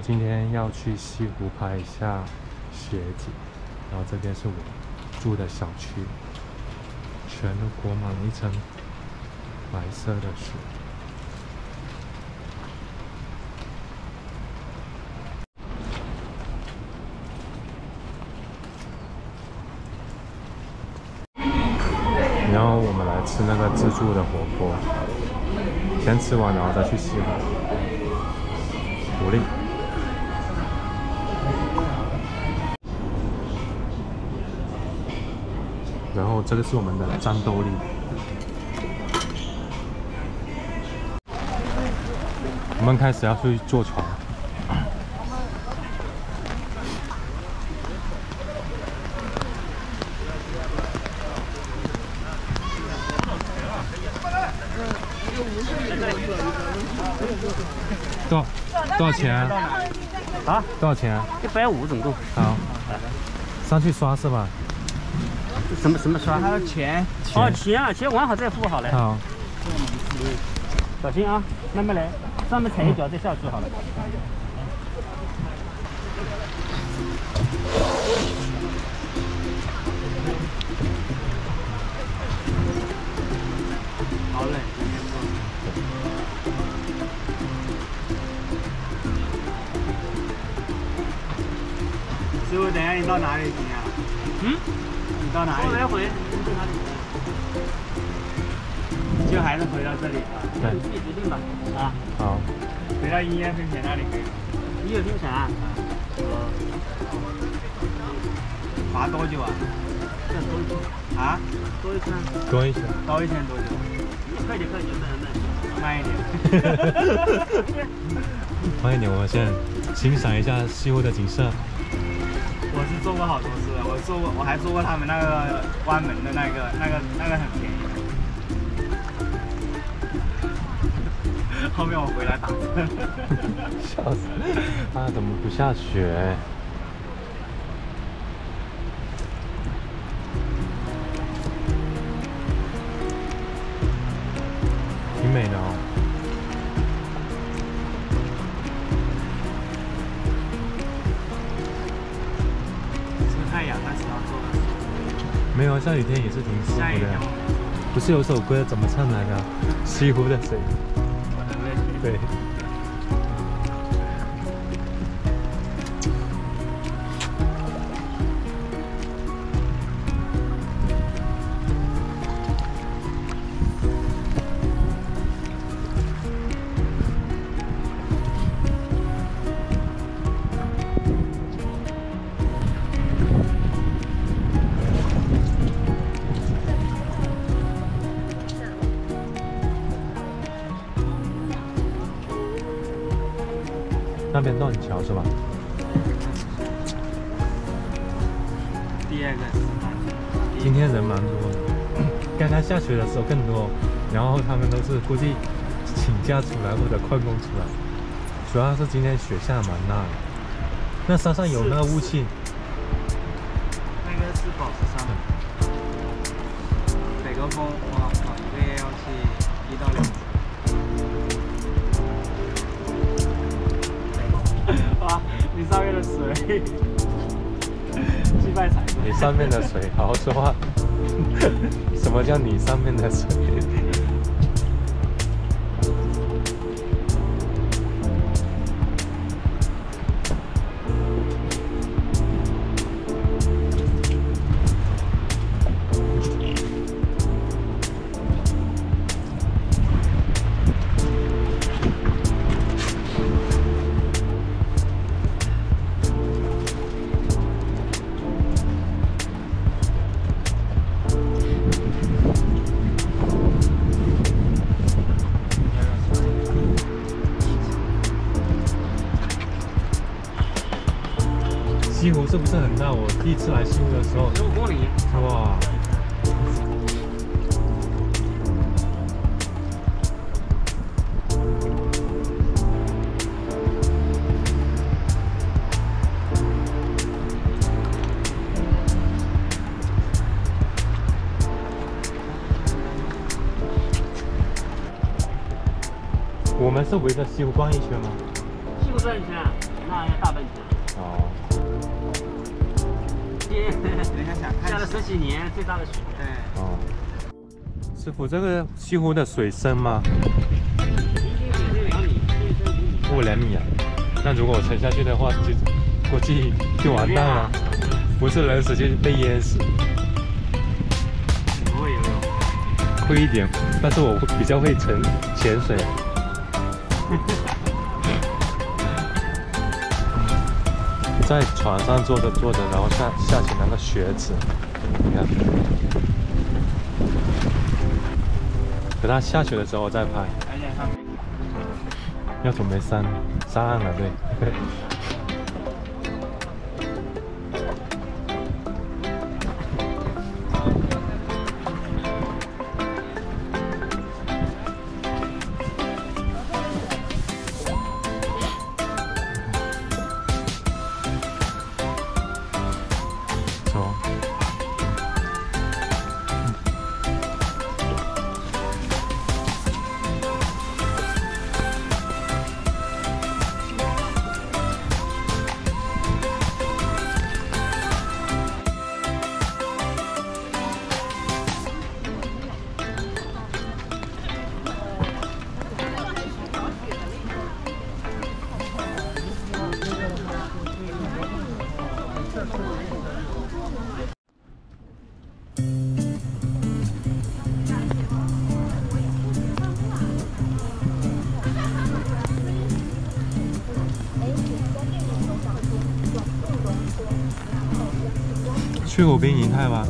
今天要去西湖拍一下雪景，然后这边是我住的小区，全都裹满了一层白色的雪。然后我们来吃那个自助的火锅，先吃完然后再去西湖。鼓励。然后这个是我们的战斗力。我们开始要去坐船。多少钱啊？ 啊？ 多少钱啊 150总共。 好，上去刷是吧？ 什么刷？ 还有钱。 哦，钱玩好再付好了。 好。 小心啊，慢慢来，上面踩一脚再下去好了。 好嘞。师傅，等一下你到哪里停啊？ 嗯？ 你到哪里？ 来回。 就还是回到这里啊？ 对， 你自己决定吧。啊。 好。 回到音乐分田那里可以吗？ 你有听啥？ 划多久啊？ 再多一圈。 啊？ 多一圈。 多一些。 高一圈多久？ 快点， 慢一点。 慢一点，我们先欣赏一下西湖的景色。 我是做过好多次的，我还做过他们那个关门的那个很便宜。后面我回来打字。 笑死！啊，怎么不下雪？挺美的哦。 是太阳，但是要做的。 没有，下雨天也是挺舒服的。不是有首歌怎么唱来的？西湖的水。对。那边断桥是吧？ 第二个是今天人蛮多的，刚刚下雪的时候更多，然后他们都是估计请假出来或者旷工出来。主要是今天雪下蛮大的，那山上有那个雾气。 那个是宝石山。北高峰，哇，一个月要去1到2次。哇，你上面的水，祭拜财。 你上面的水，好好说话。什么叫你上面的水？西湖是不是很大？我第一次来西湖的时候 15公里。 哇！我们是围着西湖逛一圈吗？ 西湖转一圈啊？ 那个大本子。 哦， 下了10几年，最大的水。 对。 哦，师傅，这个西湖的水深吗？ 平均水深2米，最深5米。 过2米啊？那如果我沉下去的话，就估计就完蛋了，不是人死就是被淹死。 不会游泳。 会一点，但是我比较会潜水。在船上坐着，然后下起那个雪子，你看。等它下雪的时候我再拍。 而且上面要准备上岸了，对。走。去湖滨银泰吧，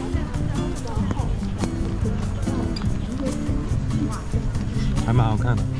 还蛮好看的。